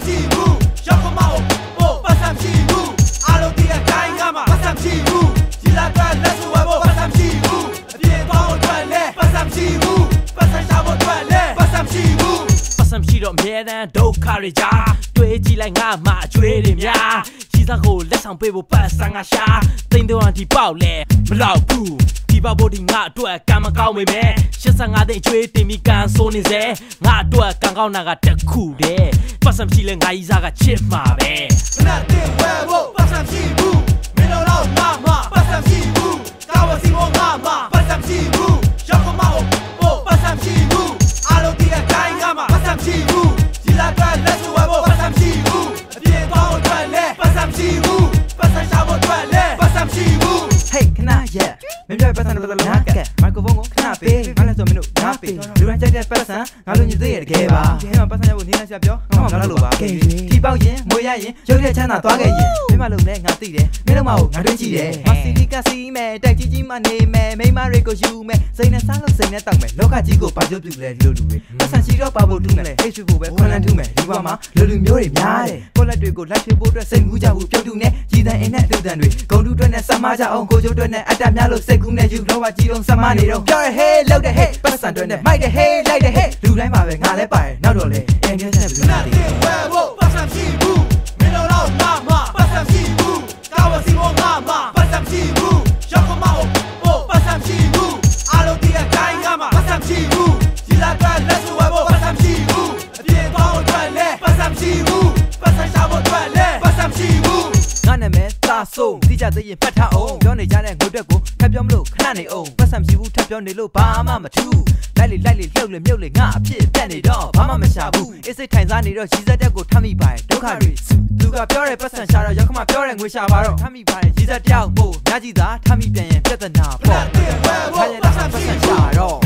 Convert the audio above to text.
chi bu Yoko mao oh pasam chi bu Alo dia kai ngama pasam chi bu Jila ka lasu wabo pasam chi bu Bien bao twale pasam chi bu Pasam shabo twale pasam chi bu Pasam chi do myedan dokha ri ja Twe ji lai nga ma chwe ri mya Ji sa ko let sang pe bo pasam nga sha Tin do an di pao le ma law bu Di ba bo di nga atwat kan ma kaung me me 85 သိန်းချွေးတင်ပြီးကန်ဆိုးနေစေငါအတွက်ကန်ကောင်းတာကတစ်ခုတည်းပတ်စံရှိလဲငါကြီးစားကချစ်မှာပဲခဏတည်းဝဲဖို့ပတ်စံရှိဘူးမင်းတို့တော့ငါမှပတ်စံရှိဘူးကာဝစီဘောငါမှပတ်စံရှိဘူးရောက်မအောင်ဖို့ပတ်စံရှိဘူးအားလုံးဒီကတိုင်းငါမှပတ်စံရှိဘူးဒီလာကလက်စုဝဲဖို့ပတ်စံရှိဘူးအပြေပေါင်းအတွက်လဲပတ်စံရှိဘူးပတ်စံရှာဖို့အတွက်လဲပတ်စံရှိဘူး Hey ခဏရဲ့မင်းတို့ပတ်စံတော့လာကမိုက်ခရိုဖုန်းကိုခဏပေးဘာလဲဆိုမင်းတို့နားပေးလူတိုင်းကြိုက်တဲ့ပတ်စံငါတို့ညီသေးရတကယ်ပါဒီမှာပတ်စံရဖို့နေနေဆက်ပြောငါမှမလုပ်လို့ပါဒီပေါက်ရင်မွေရရင်ရုပ်တဲ့ချမ်းသာသွားခဲ့ရင်မင်းမလုပ်နဲ့ငါသိတယ်မင်းတို့မဟုတ်ငါတွေ့ကြည့်တယ်မစီလီကစီးမယ်တက်ကြီးကြီးမှနေမယ်မိမတွေကိုယူမယ်စိတ်နဲ့စားလို့စိတ်နဲ့တောက်မယ်လောကကြီးကိုဘာလို့ပြုလဲဒီလိုလူတွေပတ်စံရှိတော့ပါဖို့တူးမယ်ဟိတ်ဆွေဖို့ပဲခွန်လန်းထူးမယ်ဒီဘဝမှာလူလူမျိုးတွေများတယ်ကိုလက်တွေကိုလက်ချွေဖို့အတွက်စိတ်ကူးကြဘူးပြုတ်တူနဲ့ကြီးတန်းအင်းနဲ့တူတန်းတွေဂုံတူအတွက်နဲ့ဆက်မကြအောင်ကိုကျိုးအတွက်နဲ့အတ္တများလို့စိတ်ကူးနဲ့ယူလောကကြီးလုံးဆက်မနေတော့ပြောရဟေးလောက်တဲ့ဟေးပတ်စံအတွက်နဲ့မိုက်တဲ့ဟေးလိုက်တဲ့ဟေးလူတိုင်းမှာပဲငါလဲပါတယ်နောက်တော့လေအင်္ဂလိပ်နဲ့ဘယ်လိုလဲဝဲဖို့ပတ်စံရှိဘူးမင်းတို့တော့ငါမှပတ်စံရှိဘူးကာဝစီဘောငါမှပတ်စံရှိဘူးရောက်မအောင်ဖို့ပတ်စံရှိဘူးအားလုံးဒီကတိုင်းငါမှပတ်စံရှိဘူးဒီလာကလက်စုဝဲဖို့ပတ်စံရှိဘူးအပြေပေါင်းအတွက်လဲပတ်စံရှိဘူးပတ်စံရှာဖို့အတွက်လဲပတ်စံရှိဘူးငါနာမည်သာဆိုးတိကျသေးရင်ဖတ်ထားအောင်ပြောနေကြတဲ့ငိုတက်ကိုထပ်ပြောမလို့ခဏနေအောင်ပတ်စံရှိဘူးထပ်ပြောနေလို့ဘာမှမထူးလိုက်လေလှုပ်လေမြုပ်လေငါအဖြစ်တက်နေတော့ဘာမှမရှာဘူးအေးစိတ်ထိုင်စားနေတော့ရီးစက်တက်ကိုထမ်းမိပါတယ်ဒုက္ခတွေသူကပြောတဲ့ပတ်စံရှာတော့ရောက်ခမပြောတဲ့ငွေရှာပါတော့ထမ်းမိပါတယ်ရီးစက်တယောက်ပို့ညကြီးသာထမ်းမိပြန်ရင်ပြဿနာပေါ့ခါရတဲ့ပတ်စံရှာတော့